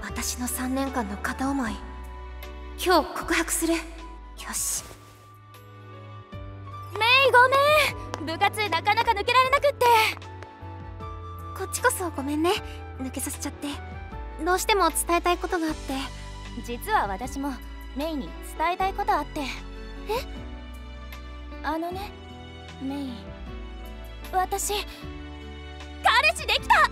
私の3年間の片思い、今日告白する。よし。 メイごめん、部活なかなか抜けられなくって。 こっちこそごめんね、抜けさせちゃって。どうしても伝えたいことがあって。 実は私もメイに伝えたいことあって。あのね、メイ、私彼氏できた。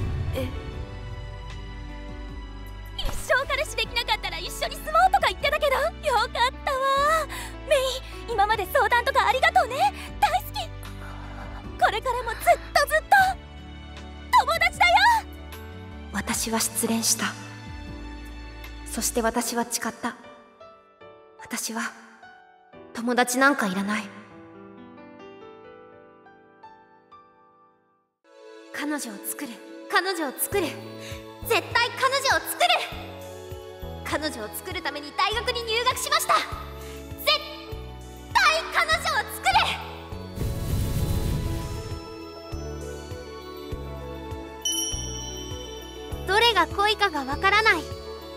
一生彼氏できなかったら一緒に住もうとか言ってたけど、よかったわ。メイ、今まで相談とかありがとうね。大好き。これからもずっとずっと友達だよ。 私は失恋した。そして私は誓った。私は友達なんかいらない。彼女を作る、彼女を作る、絶対彼女を作る。彼女を作るために大学に入学しました。絶対彼女を作る。どれが恋かがわからない。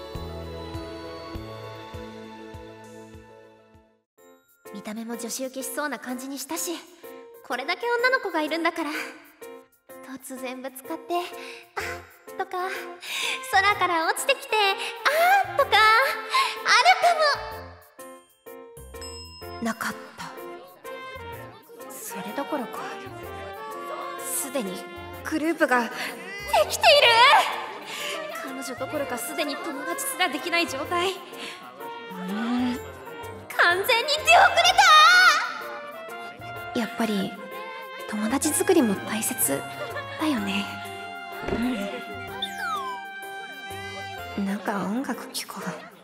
見た目も女子受けしそうな感じにしたし、これだけ女の子がいるんだから、突然ぶつかって「あ」とか、空から落ちてきて「あ」とかあるかも。なかった。それどころか、すでにグループができている。彼女どころかすでに友達すらできない状態。完全に出遅れた。やっぱり友達作りも大切だよね。なんか音楽聴こ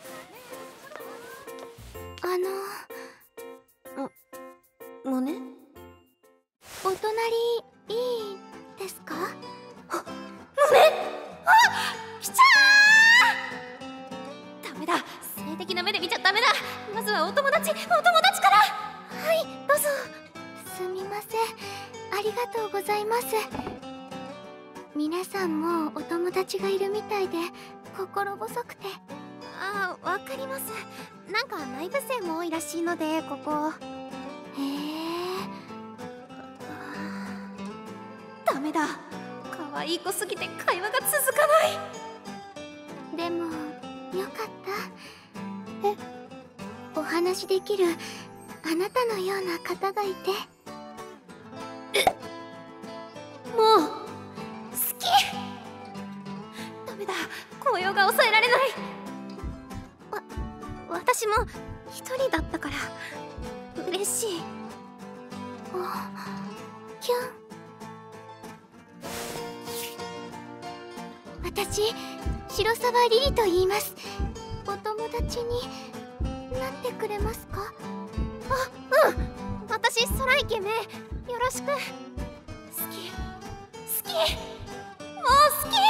う。もね、 お隣いいですか？ あ、もね、あ、来ちゃー。ダメだ、性的な目で見ちゃダメだ。まずはお友達から。 はい、どうぞ。すみません、ありがとうございます。皆さんもお友達がいるみたいで心細くて。 ああ、わかります。なんか内部生も多いらしいので、ここ。 へえ。 ダメだ、可愛い子すぎて会話が続かない。 でもよかった。お話できるあなたのような方がいて。 もう好き。ダメだ、高揚が抑えられない。私も一人だったから嬉しい。 キュン。私、白沢リリと言います。お友達になってくれますか？ あ、うん。私、空池め、よろしく。好き、もう好き。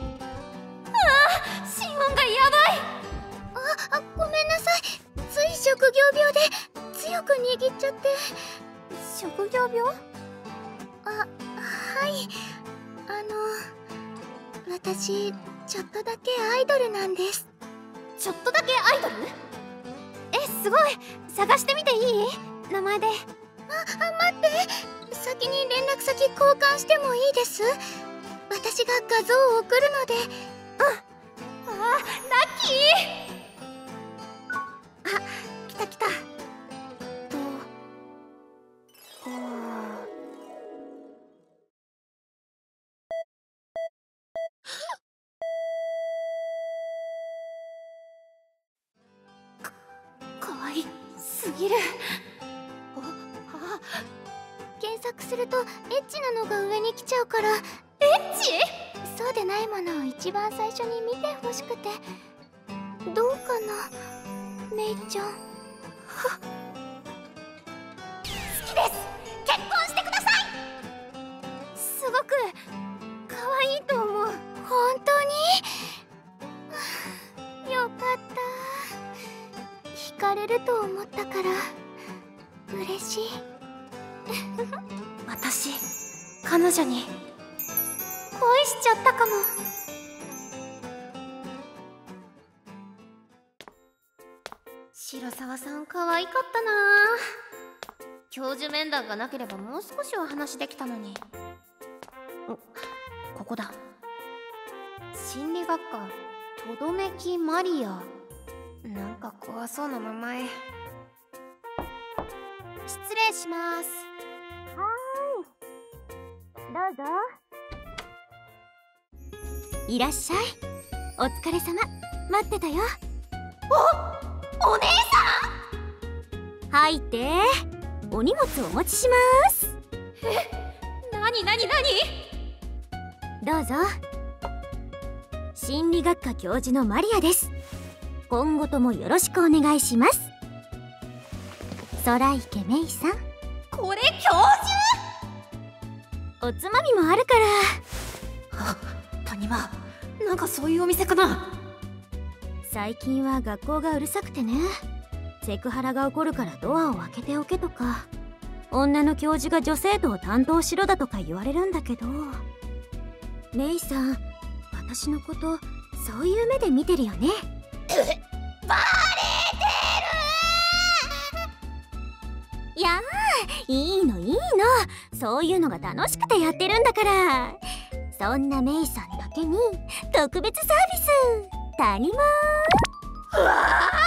ああ、心音がやばい。 ごめんなさい。つい職業病で強く握っちゃって。 職業病？ はい。私、ちょっとだけアイドルなんです。 ちょっとだけアイドル？すごい。探してみていい？名前で。 待って。先に連絡先交換してもいいです？私が画像を送るので。 ラッキー。来た。かわいすぎる。 検索するとエッチなのが上に来ちゃうから。 エッチ？ そうでないものを一番最初に見てほしくて。どうかな、メイちゃん。 好きです。結婚してください。すごく可愛いと思う。 本当に？よかった。惹かれると思ったから嬉しい。 私、彼女に恋しちゃったかも。 広沢さん可愛かったな。教授面談がなければもう少しお話できたのに。ここだ。心理学科とどめきマリア。なんか怖そうな名前。失礼します。 どうぞ。いらっしゃい。お疲れ様。待ってたよ。 お姉さん。 入って。お荷物お持ちします。 なにどうぞ。心理学科教授のマリアです。今後ともよろしくお願いします。空池芽衣さん。 これ教授。 おつまみもあるから。 谷間、なんかそういうお店かな。 最近は学校がうるさくてね。セクハラが起こるからドアを開けておけとか、女の教授が女生徒を担当しろだとか言われるんだけど、メイさん、私のことそういう目で見てるよね。 バレいやー、いいのそういうのが楽しくてやってるんだから。そんなメイさんだけに特別サービス谷間。 うわ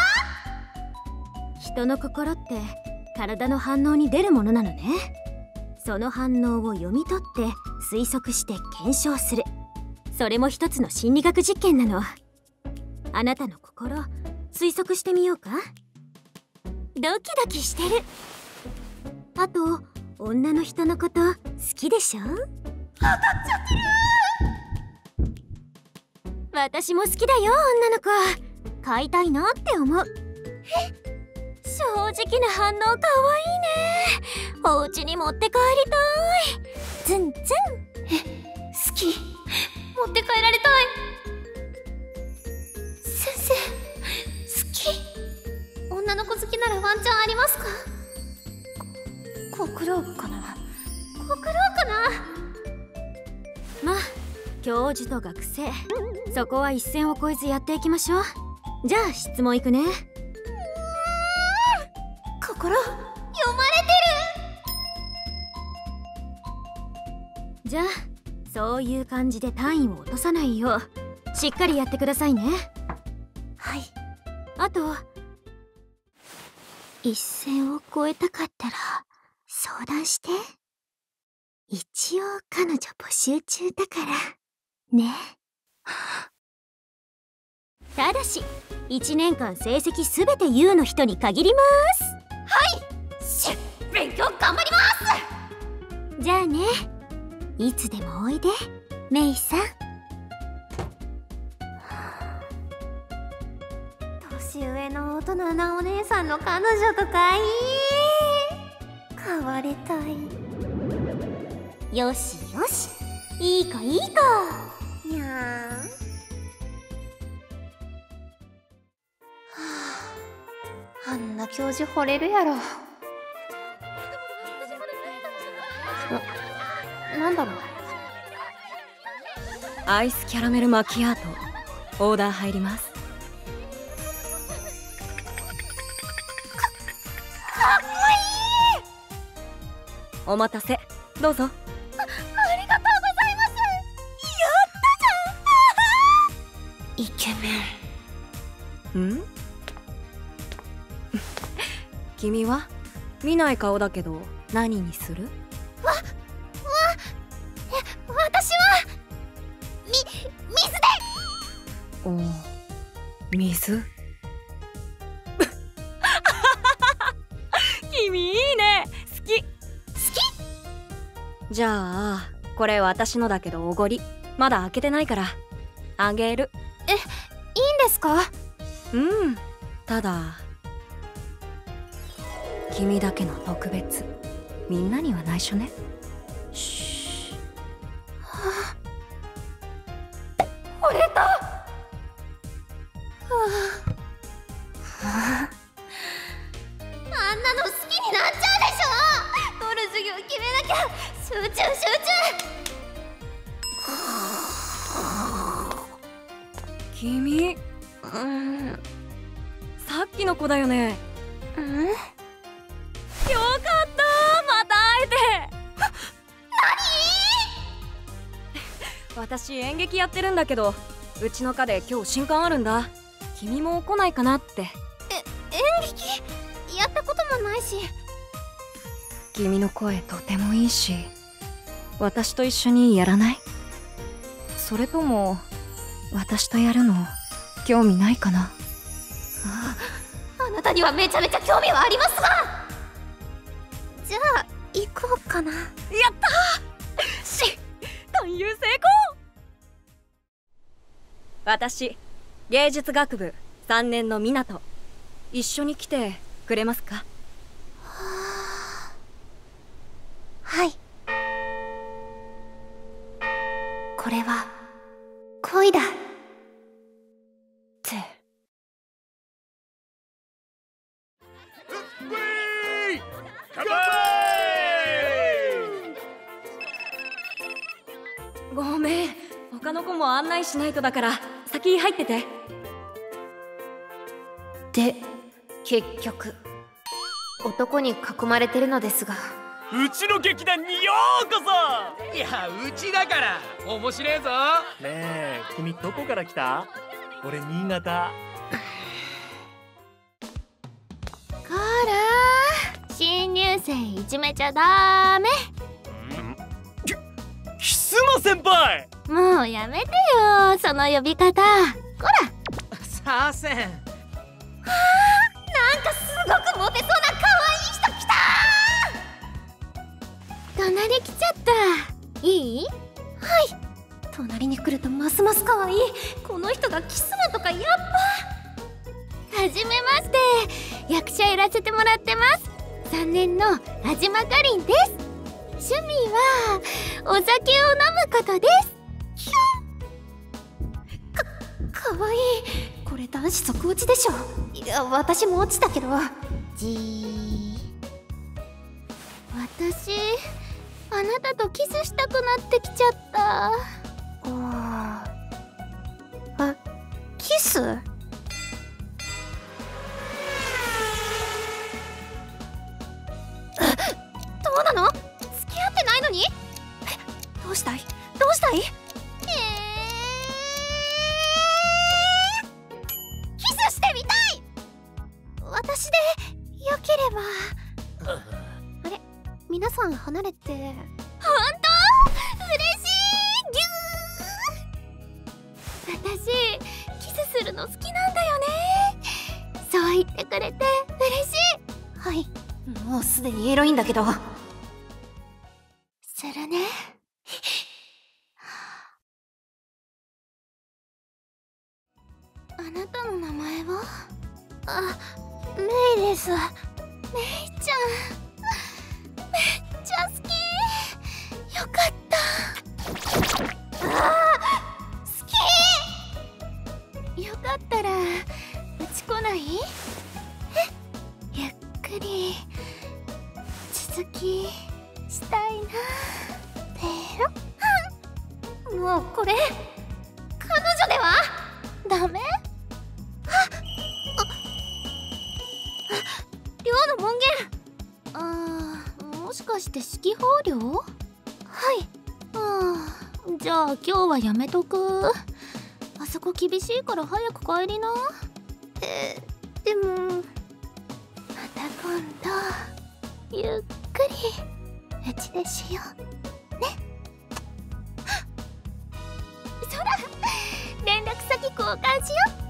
人の心って体の反応に出るものなのね。その反応を読み取って推測して検証する。それも一つの心理学実験なの。あなたの心推測してみようか。ドキドキしてる。あと女の人のこと好きでしょ。 当たっちゃってる。 私も好きだよ女の子。飼いたいなって思う。正直な反応かわいいね。お家に持って帰りたい。ズンズン。 好き。持って帰られたい。先生、好き。女の子好きならワンチャンありますか。ご苦労かな。 まあ教授と学生、そこは一線を越えずやっていきましょう。じゃあ質問いくね。 心読まれてる。じゃあそういう感じで単位を落とさないようしっかりやってくださいね。 はい。 あと一線を越えたかったら相談して。一応彼女募集中だからね。ただし1年間成績すべて U の人に限ります。 はい。勉強頑張ります。 じゃあね、いつでもおいでメイさん。 年上の大人なお姉さんの彼女とかいい。買われたい。 よしよし、いい子いい子。 にゃーん。あんな教授惚れるやろ。なんだろう。 アイスキャラメルマキアートオーダー入ります。 かっこいい。 お待たせ、どうぞ。 ありがとうございます。やったじゃん。イケメン。 ん君は見ない顔だけど何にする？ 私は水で。 おー、水。君いいね。好き。じゃあこれ私のだけどおごりまだ開けてないからあげる。 いいんですか？ うん、ただ君だけの特別、みんなには内緒ね。 シュー。惚れた。あんなの好きになっちゃうでしょ。取る授業決めなきゃ。集中。 君、 さっきの子だよね。 うん？ よかった、また会えて。私演劇やってるんだけど、うちの課で今日新刊あるんだ。君も来ないかなって。 演劇やったこともないし。 君の声とてもいいし、私と一緒にやらない？それとも私とやるの興味ないかな？ あなたにはめちゃめちゃ興味はありますが。じゃあ行こうかな。やったー！ 勧誘成功！私芸術学部3年の湊、一緒に来てくれますか？ はい。これは恋だって。 乾杯！ ごめん、他の子も案内しないとだから先入ってて。 で、結局男に囲まれてるのですが。 うちの劇団にようこそ。いや、うちだから面白いぞ。ねえ、君どこから来た？俺新潟。 こら、新入生いじめちゃダメ。 キスマ先輩。 もうやめてよ、その呼び方。こら。 さあせん。 なんかすごくモテそうな可愛い人来たー。隣来ちゃった。いい？ はい。隣に来るとますます可愛い。この人がキスマとかやっぱ。 はじめまして。役者やらせてもらってます。3年の安島かりんです。趣味はお酒を飲むことです。 かわいい。これ男子即落ちでしょ。いや、私も落ちたけど。 私、あなたとキスしたくなってきちゃった。 あ、キス？どうなの？付き合ってないのに？どうしたい？どうしたい？キスしてみたい！私でよければ。あれ？皆さん離れて。 ほんと？嬉しい！ぎゅー！私、キスするの好きなんだよね。そう言ってくれて嬉しい。 はい、もうすでにエロいんだけど。 するね。あなたの名前は？ あ、メイです。 メイちゃん、めっちゃ好き。よかった。 好き。 よかったらうち来ない？ゆっくり続きしたいな。 ペロ。もうこれ彼女ではダメ？ 寮の門限。もしかして式法寮？ はい。 じゃあ今日はやめとく。あそこ厳しいから早く帰りな。 でもまた今度ゆっくりうちでしようね。そら、連絡先交換しよう。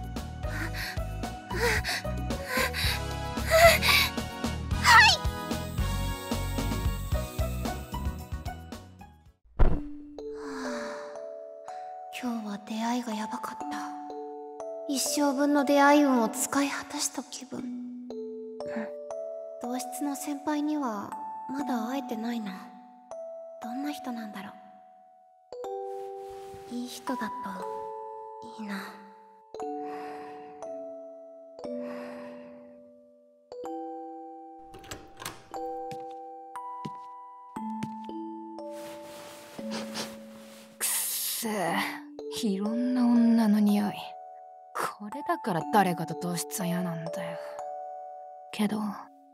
今日は出会いがやばかった。一生分の出会い運を使い果たした気分。同室の先輩にはまだ会えてないな。どんな人なんだろう。いい人だといいな。 くっせー、いろんな女の匂い。 これだから誰かと同室は嫌なんだよ。けど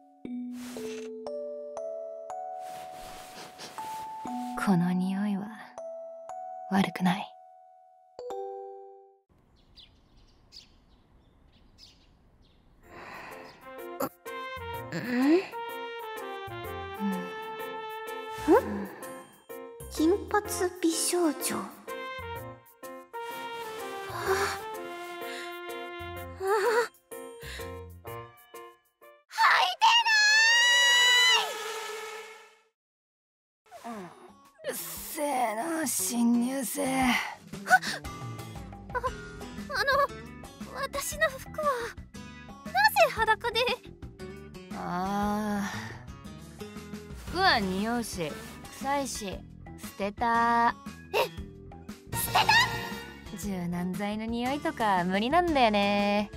この匂いは悪くない。 金髪美少女。 うっせえな、新入生。 私の服はなぜ裸で。 ああ、服は匂うし臭いし捨てた。 捨てた。 柔軟剤の匂いとか無理なんだよね。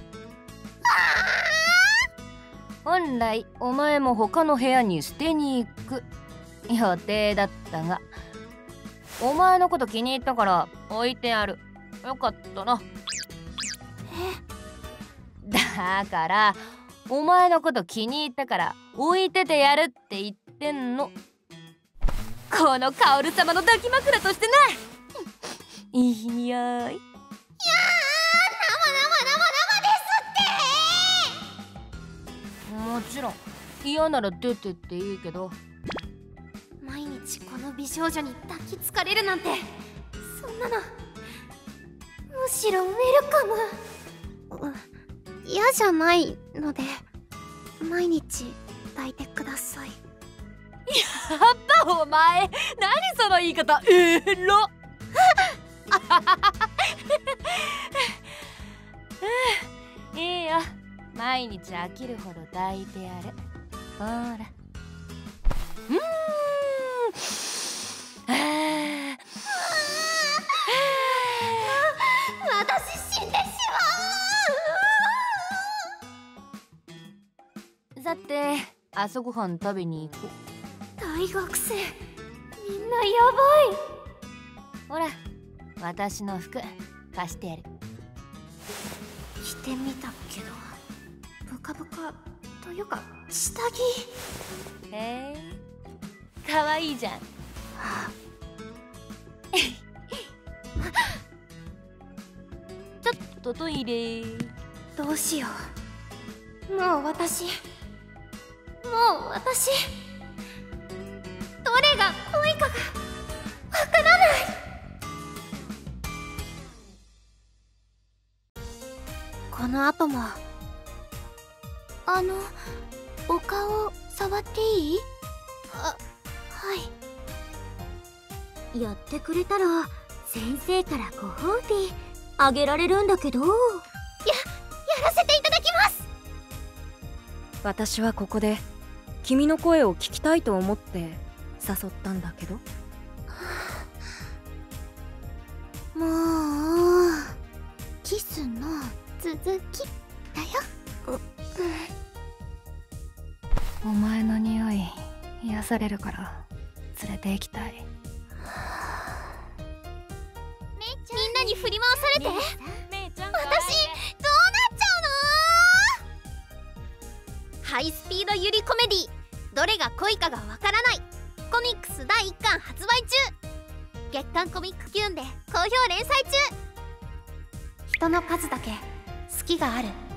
本来お前も他の部屋に捨てに行く予定だったが、お前のこと気に入ったから置いてある。よかったな。だからお前のこと気に入ったから置いててやるって言ってんの。このカオル様の抱き枕としてな。いい匂い。いやー、 生ですって。 もちろん嫌なら出てっていいけど。 毎日この美少女に抱きつかれるなんて、そんなのむしろウェルカム。嫌じゃないので毎日抱いてください。 やったお前、何その言い方、エロ。いいよ、毎日飽きるほど抱いてやる。ほら。 私死んでしまう。 さて、朝ごはん食べに行こう。 大学生みんなやばい。 ほら、私の服貸してやる。 着てみたけどブカブカというか下着。 へえ、かわいいじゃん。ちょっとトイレ。 どうしよう。もう私どれが恋かがわからない。この後もお顔触っていい？はい。 やってくれたら先生からご褒美あげられるんだけど。やらせていただきます。 私はここで君の声を聞きたいと思って誘ったんだけど。 もうキスの続きだよ。 お前の匂い癒されるから連れて行きたい。 みんなに振り回されて、私どうなっちゃうの？ハイスピードユリコメディ、どれが恋かがわからない。コミックス第1巻発売中。月刊コミックキューンで好評連載中。人の数だけ好きがある。